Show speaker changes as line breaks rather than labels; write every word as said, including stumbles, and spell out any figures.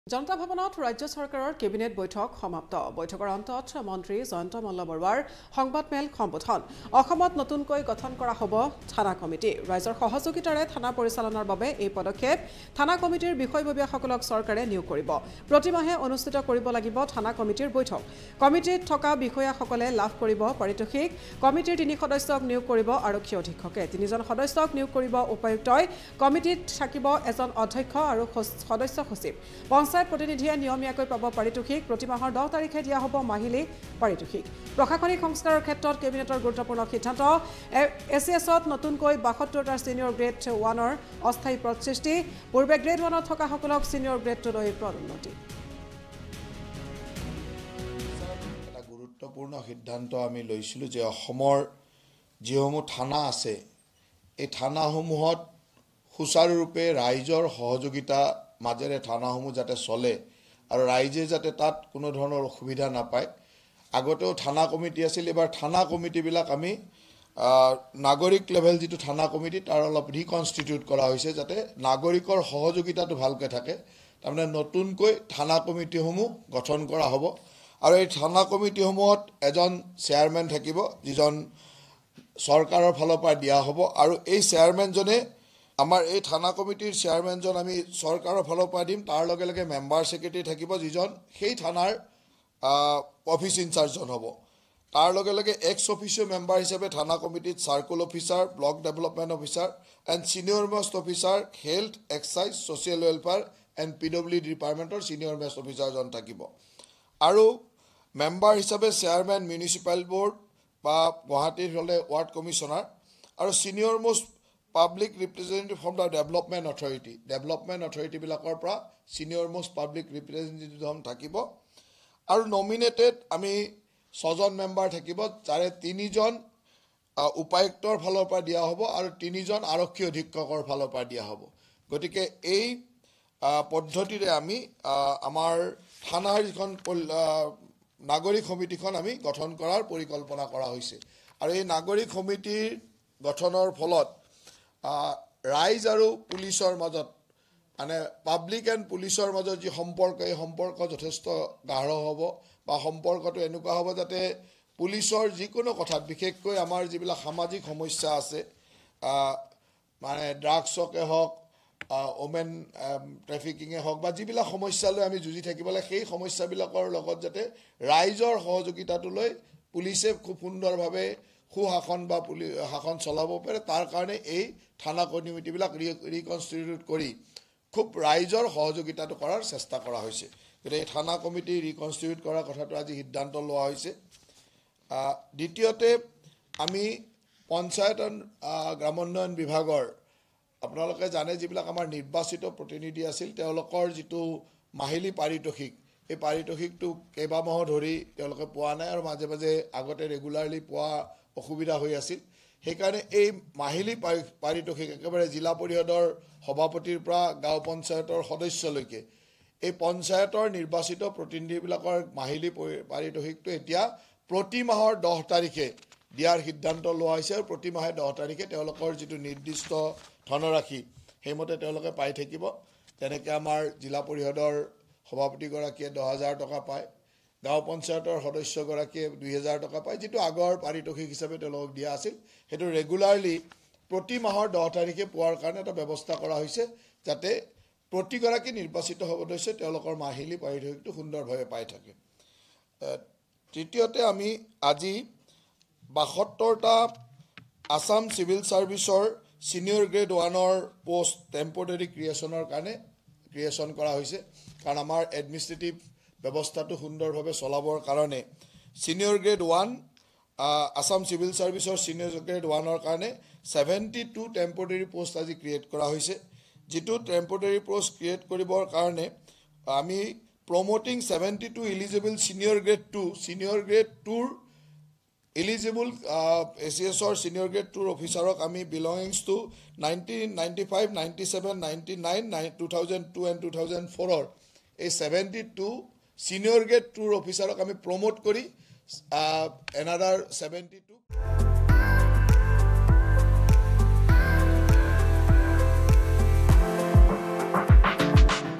জনতা ভৱনত ৰাজ্য চৰকাৰৰ কেবিনেট বৈঠক সমাপ্ত বৈঠকৰ অন্তত মন্ত্ৰী জয়ন্ত মল্ল বৰুৱাৰ সংবাদমেল সম্বোধন অসমত নতুনকৈ গঠন কৰা হ'ব থানা কমিটি ৰাজ্যৰ সহযোগিতাৰে থানা পৰিচালনাৰ বাবে এই পদক্ষেপ থানা কমিটিৰ বিষয়ববীয়াসকলক চৰকাৰে নিয়োগ কৰিব প্ৰতিমাহে অনুষ্ঠিত কৰিব লাগিব থানা কমিটিৰ বৈঠক কমিটিত থকা বিষয়াসকলে লাভ কৰিব পাৰিতোষিক কমিটিৰ তিনি সদস্যক নিয়োগ কৰিব আৰক্ষী অধীক্ষকে তিনিজন সদস্যক নিয়োগ কৰিব উপায়ুক্তই কমিটিত থাকিব এজন অধ্যক্ষ আৰু সদস্য সচিব পঞ্চায়ত প্ৰতিনিধিয়ে নিয়মীয়াকৈ পাব পাৰিতোষিক প্ৰতি মাহৰ দহ তাৰিখে দিয়া হ'ব মাহিলী পাৰিতোষিক প্ৰশাসনিক সংস্কাৰৰ ক্ষেত্ৰত কেবিনেটৰ গুৰুত্বপূৰ্ণ সিদ্ধান্ত এছিএছত নতুনকৈ বাসত্তৰটা সিনিয়ৰ গ্ৰেড ওৱানৰ অস্থায়ী পদ সৃষ্টি পূৰ্বে গ্ৰেড ওৱানত থকাসকলক সিনিয়ৰ গ্ৰেড টুলৈ পদোন্নতি
এটা গুৰুত্বপূৰ্ণ সিদ্ধান্ত আমি লৈছিলোঁ যে অসমৰ যিসমূহ থানা আছে এই থানাসমূহত সুচাৰুৰূপে ৰাইজৰ সহযোগিতা মাজেৰে থানাসমূহ যাতে চলে আৰু ৰাইজে যাতে তাত কোনো ধৰণৰ অসুবিধা নাপায় আগতেও থানা কমিটি আছিল এবাৰ থানা কমিটিবিলাক আমি নাগৰিক লেভেল যিটো থানা কমিটি তাৰ অলপ ৰিকনষ্টিটিউট কৰা হৈছে যাতে নাগৰিকৰ সহযোগিতাটো ভালকৈ থাকে তাৰমানে নতুনকৈ থানা কমিটিসমূহ গঠন কৰা হ'ব আৰু এই থানা কমিটিসমূহত এজন চেয়াৰমেন থাকিব যিজন চৰকাৰৰ ফালৰ পৰা দিয়া হ'ব আৰু এই চেয়াৰমেনজনে আমাৰ এই থানা কমিটিৰ চেয়াৰমেনজন আমি চৰকাৰৰ ফালৰ পৰা দিম তাৰ লগে লগে মেম্বাৰ ছেক্ৰেটাৰী থাকিব যিজন সেই থানাৰ অফিচ ইনচাৰ্জজন হ'ব তাৰ লগে লগে এক্স অফিচিয়েল মেম্বাৰ হিচাপে থানা কমিটিত circle officer block development officer and senior most officer health excise social welfare and P W D ডিপাৰ্টমেণ্টৰ ছিনিয়ৰ মোষ্ট অফিচাৰজন থাকিব আৰু মেম্বাৰ হিচাপে চেয়াৰমেন মিউনিচিপেল বৰ্ড বা গুৱাহাটীৰ হ'লে ৱাৰ্ড কমিশ্যনাৰ আৰু senior most public representative from the development authority development অথৰিটিবিলাকৰ পৰা ছিনিয়ৰ মোষ্ট পাব্লিক ৰিপ্ৰেজেণ্টেটিভজন থাকিব আৰু নমিনেটেড আমি ছজন মেম্বাৰ থাকিব যাৰে তিনিজন উপায়ুক্তৰ ফালৰ পৰা দিয়া হ'ব আৰু তিনিজন আৰক্ষী অধীক্ষকৰ ফালৰ পৰা দিয়া হ'ব গতিকে এই পদ্ধতিৰে আমি আমাৰ থানাৰ যিখন নাগৰিক সমিতিখন আমি গঠন কৰাৰ পৰিকল্পনা কৰা হৈছে আৰু এই নাগৰিক সমিতিৰ গঠনৰ ফলত ৰাইজ আৰু পুলিচৰ মাজত মানে পাব্লিক এণ্ড পুলিচৰ মাজত যি সম্পৰ্ক এই সম্পৰ্ক যথেষ্ট গাঢ় হ'ব বা সম্পৰ্কটো এনেকুৱা হ'ব যাতে পুলিচৰ যিকোনো কথাত বিশেষকৈ আমাৰ যিবিলাক সামাজিক সমস্যা আছে মানে ড্ৰাগছকে হওক ওমেন ট্ৰেফিকিঙে হওক বা যিবিলাক সমস্যা লৈ আমি যুঁজি থাকিব লাগে সেই সমস্যাবিলাকৰ লগত যাতে ৰাইজৰ সহযোগিতাটো লৈ পুলিচে খুব সুন্দৰভাৱে সুশাসন বা পুলি শাসন চলাব পাৰে তাৰ কাৰণে এই থানা কমিটিবিলাক ৰিকনষ্টিটিউট কৰি খুব ৰাইজৰ সহযোগিতাটো কৰাৰ চেষ্টা কৰা হৈছে গতিকে এই থানা কমিটি ৰিকনষ্টিটিউট কৰাৰ কথাটো আজি সিদ্ধান্ত লোৱা হৈছে দ্বিতীয়তে আমি পঞ্চায়ত গ্ৰামোন্নয়ন বিভাগৰ আপোনালোকে জানে যিবিলাক আমাৰ নিৰ্বাচিত প্ৰতিনিধি আছিল তেওঁলোকৰ যিটো মাহিলী পাৰিতোষিক এই পাৰিতোষিকটো কেইবামাহ ধৰি তেওঁলোকে পোৱা নাই আৰু মাজে মাজে আগতে ৰেগুলাৰলি পোৱা অসুবিধা হৈ আছিল সেইকাৰণে এই মাহিলী পাৰিতোষিক একেবাৰে জিলা পৰিষদৰ সভাপতিৰ পৰা গাঁও পঞ্চায়তৰ সদস্যলৈকে এই পঞ্চায়তৰ নিৰ্বাচিত প্ৰতিনিধিবিলাকৰ মাহিলী পাৰিতোষিকটো এতিয়া প্ৰতি মাহৰ দহ তাৰিখে দিয়াৰ সিদ্ধান্ত লোৱা হৈছে আৰু প্ৰতি মাহে দহ তাৰিখে তেওঁলোকৰ যিটো নিৰ্দিষ্ট ধনৰাশি সেইমতে তেওঁলোকে পাই থাকিব তেনেকৈ আমাৰ জিলা পৰিষদৰ সভাপতিগৰাকীয়ে দহ হাজাৰ টকা পায় গাঁও পঞ্চায়তৰ সদস্যগৰাকীয়ে দুই হাজাৰ টকা পায় যিটো আগৰ পাৰিতোষিক হিচাপে তেওঁলোকক দিয়া আছিল সেইটো ৰেগুলাৰলি প্ৰতি মাহৰ দহ তাৰিখে পোৱাৰ কাৰণে এটা ব্যৱস্থা কৰা হৈছে যাতে প্ৰতিগৰাকী নিৰ্বাচিত সদস্যই তেওঁলোকৰ মাহিলী পাৰিতোষিকটো সুন্দৰভাৱে পাই থাকে তৃতীয়তে আমি আজি বাসত্তৰটা আছাম চিভিল ছাৰ্ভিচৰ ছিনিয়ৰ গ্ৰেড ওৱানৰ পোষ্ট টেম্পৰেৰী ক্ৰিয়েশ্যনৰ কাৰণে ক্ৰিয়েশ্যন কৰা হৈছে কাৰণ আমাৰ এডমিনিষ্ট্ৰেটিভ ব্যৱস্থাটো সুন্দৰভাৱে চলাবৰ কাৰণে senior grade one Assam civil ছাৰ্ভিচৰ ছিনিয়ৰ গ্ৰেড ওৱানৰ কাৰণে ছেভেণ্টি টু টেম্পৰেৰী পোষ্ট আজি ক্ৰিয়েট কৰা হৈছে যিটো টেম্পৰেৰী পোষ্ট ক্ৰিয়েট কৰিবৰ কাৰণে আমি promoting seventy two eligible senior grade two senior grade টুৰ এলিজিবল এ চি এছৰ ছিনিয়ৰ গ্ৰেড টুৰ অফিচাৰক আমি belongings to nineteen ninety five ninety seven ninety nine two thousand two and two thousand ফ'ৰৰ এই ছেভেণ্টি টু ছিনিয়ৰ গ্ৰেড টুৰ অফিচাৰক আমি প্ৰমোট কৰি এনাডাৰ ছেভেণ্টি টু